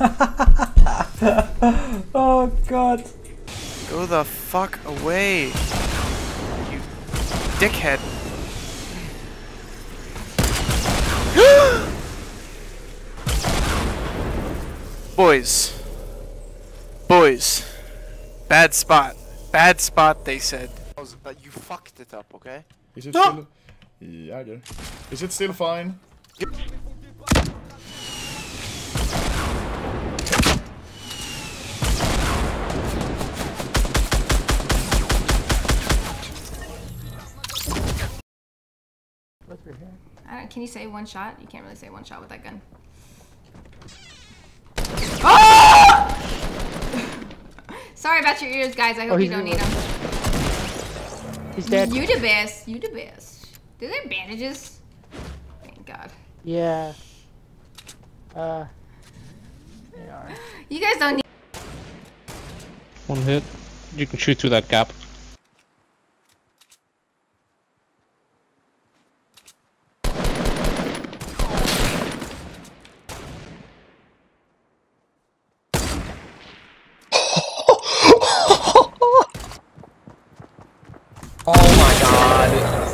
Oh god. Go the fuck away. You dickhead. Boys. Boys. Bad spot. Bad spot, they said. But you fucked it up, okay? Is it still... Jäger. Is it still fine? Can you say one shot? You can't really say one shot with that gun. Oh! Sorry about your ears, guys. I hope you don't need them. He's dead. You the best. You the best. Do they have bandages? Thank God. Yeah. They are. You guys don't need. One hit. You can shoot through that gap. Oh my god.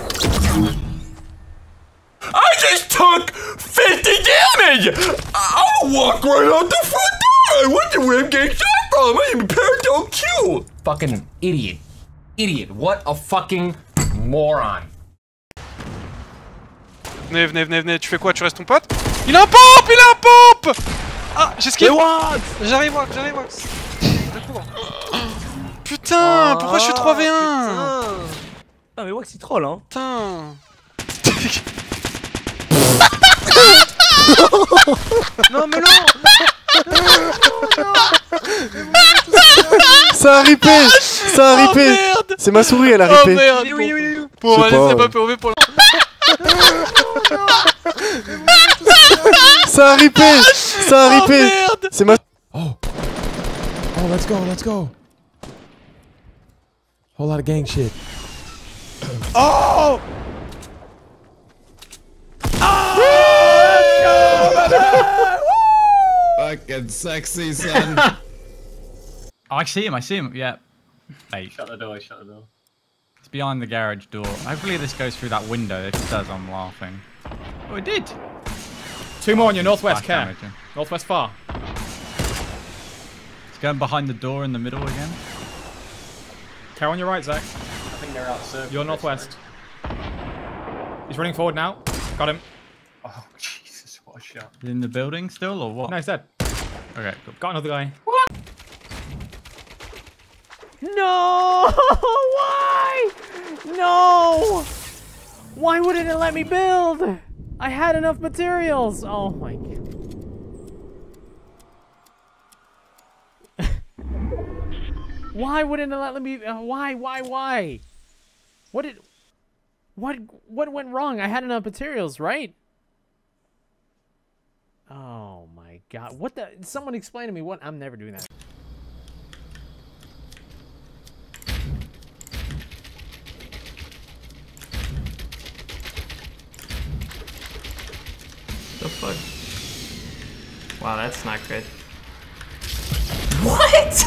I just took 50 damage! I'll walk right out the front door! I wonder where I'm getting shot from! I am prepared to kill! Fucking idiot. Idiot. What a fucking moron. Venez, tu fais quoi? Tu restes ton pote? Il a un pompe! Il a un pompe! Ah, j'esquive! J'arrive, Wax! Putain, pourquoi je suis 3v1? Ah mais Wax il troll hein. Putain. Non mais non. Ça a ripé. Ça a ripé. C'est ma souris, elle a ripé. Oh merde. Bon, allez, c'est pas POV pour la... Ça a ripé. Ça a ripé. C'est ma... Oh, let's go. Whole lot of gang shit. Oh! Fucking sexy, son. Oh, I see him, yeah. Hey. Shut the door. It's behind the garage door. Hopefully this goes through that window. If it does, I'm laughing. Oh, it did! 2 more on your northwest, Cam. Damage, yeah. Northwest far. It's going behind the door in the middle again. Care on your right, Zach. I think they're out served. You're northwest. He's running forward now. Got him. Oh, Jesus, what a shot. In the building still, or what? No, he's dead. Okay, cool. Got another guy. What? No! Why? No! Why wouldn't it let me build? I had enough materials. Oh my god. Why wouldn't it let me? Why? What went wrong? I had enough materials, right? Oh my god. What the? Someone explain to me what? I'm never doing that. The fuck? Wow, that's not good. What?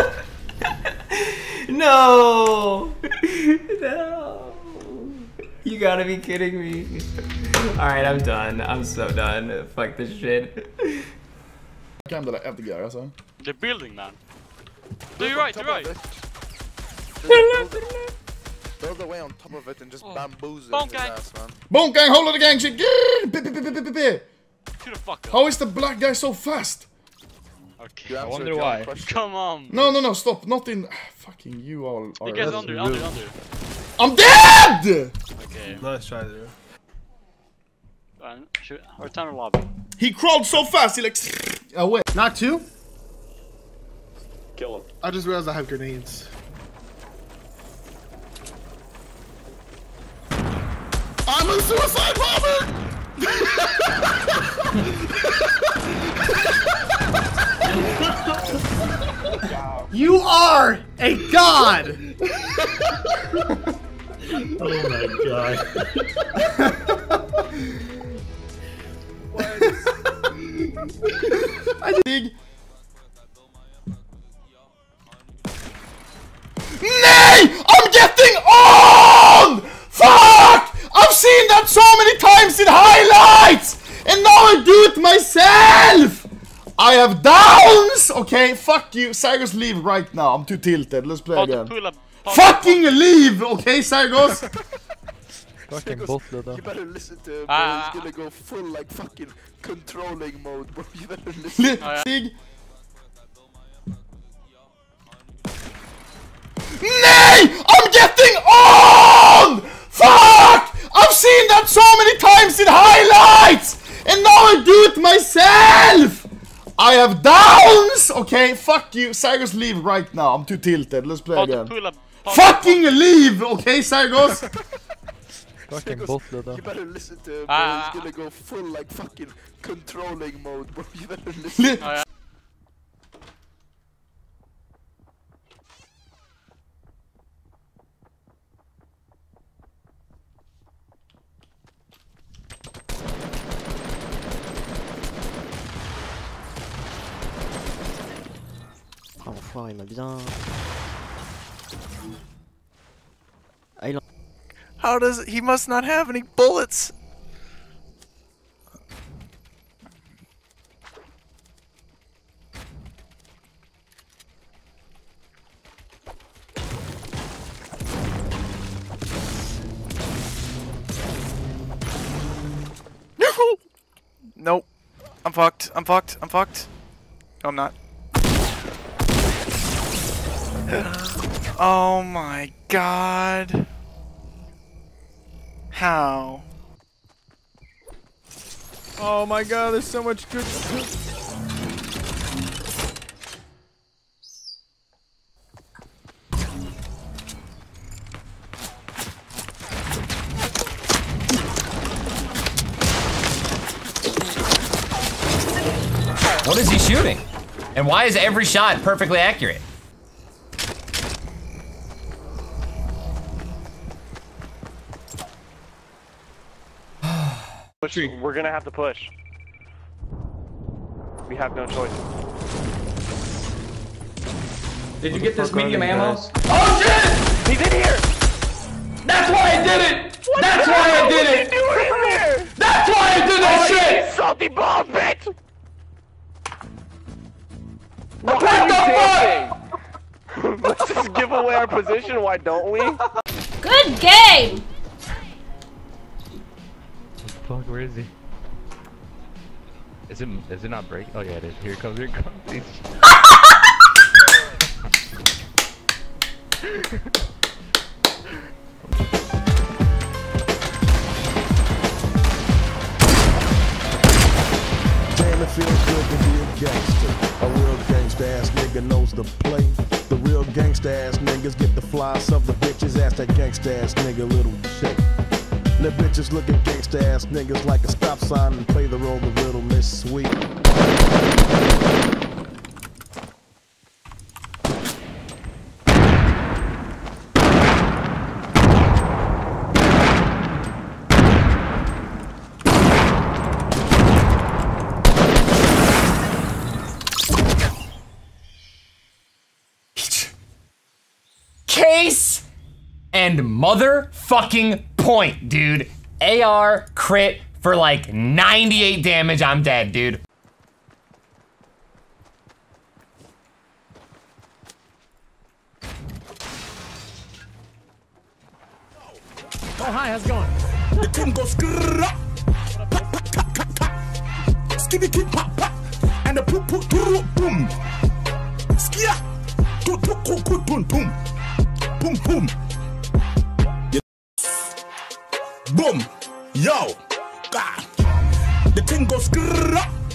No! No! You gotta be kidding me. Alright, I'm done. I'm so done. Fuck this shit. Cam det där efter alltså. The building, man. Do you right. Build away on top of it and just bamboozle his Gang. ass, man. Bonk gang, hold on the gang shit! To the fuck up. How is the black guy so fast? Okay. I wonder why. Come on. No, stop. Not in... Fucking you all are... He gets under. I'm dead! Okay. Nice try there. Return to lobby. He crawled so fast, he like... away. Knock 2? Kill him. I just realized I have grenades. I'm a suicide bomber! You are a god! Oh my god. I dig getting on! Fuck! I've seen that so many times in highlights! And now I do it myself! I have downs! Okay, fuck you. Cyrus, leave right now. I'm too tilted. Let's play again. Fucking leave! Okay, Cyrus? Fucking bottler då. You better listen to him, bro. He's gonna go full like fucking controlling mode, bro. You better listen. Nay! I'm getting on! Fuck! I've seen that so many times in highlights! And now I do it myself! I have downs! Okay, fuck you. Cyrus, leave right now. I'm too tilted. Let's play again. Fucking leave! Okay, Cyrus? Fucking bottler då. You better listen to him, bro. He's gonna go full like fucking controlling mode, bro. You better listen. Enfin, il m'a bien... How does he must not have any bullets? Nope. I'm fucked. I'm fucked. I'm fucked. No, I'm not. Oh my god. How? Oh my god, there's so much good. What is he shooting? And why is every shot perfectly accurate? We're gonna have to push. We have no choice. Did you get this medium ammo? Oh shit! He's in here! That's why I did it! That's why I did it! That's why I did that shit! You salty ball, bitch! What the fuck? Let's just give away our position, why don't we? Good game! Fuck, where is he? Is it not breaking? Oh yeah, it is. Here it comes, here it comes. Damn, it feels good to be a gangster. A real gangsta ass nigga knows the play. The real gangsta ass niggas get the flies of the bitches. Ask that gangsta ass nigga little shit. The bitches look at gangsta ass niggas like a stop sign and play the role of Little Miss Sweet. Case and motherfucking point, dude. AR crit for like 98 damage. I'm dead, dude. Oh, hi, how's it going? The thing goes skitty kid pop pop and the poop poop boom. Skia boom boom boom boom. Boom, yo, God. The thing goes